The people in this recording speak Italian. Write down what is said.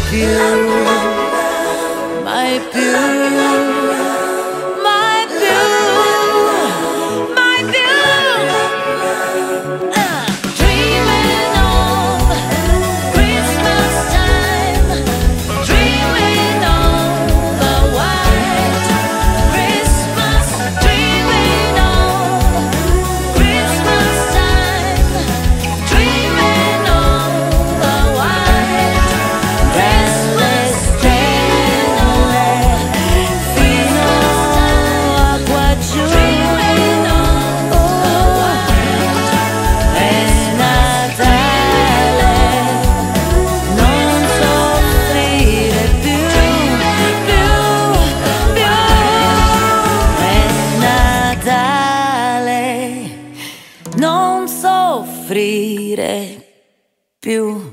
più, mai più, mai più, mai più. Dreaming of Christmas time, dreaming of the white Christmas, dreaming of Christmas time, dreaming of the white Christmas, dreaming of fino a qua giù. Dreaming of the white è Natale, non soffrire più, più, più. È Natale, non soffrire più.